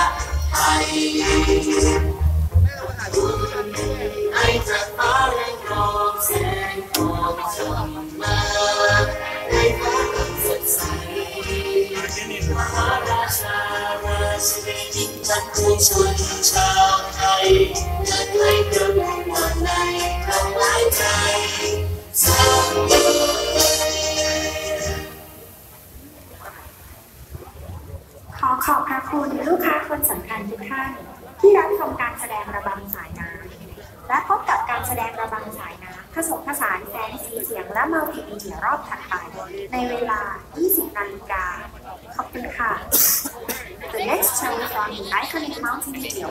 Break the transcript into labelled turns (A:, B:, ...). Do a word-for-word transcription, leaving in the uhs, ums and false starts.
A: ไทยในพระฟ้าแรงรองแสงทองส่องมาในพระอันสดใสมหาราชาราชินีจักรชนชาวไทยเดินไกลเดินวันในคำหลายใจสร้าง
B: ขอขอบพระคุณลูกค้าคนสำคัญทุกท่านที่รับชมการแสดงระบำสายน้ำและพบกับการแสดงระบำสายน้ำผสมผสานแสงสีเสียงและมัลติมีเดียรอบถัดไปในเวลา ยี่สิบ นาฬิกาขอบคุณค่ะ The next show from the Iconic Multimedia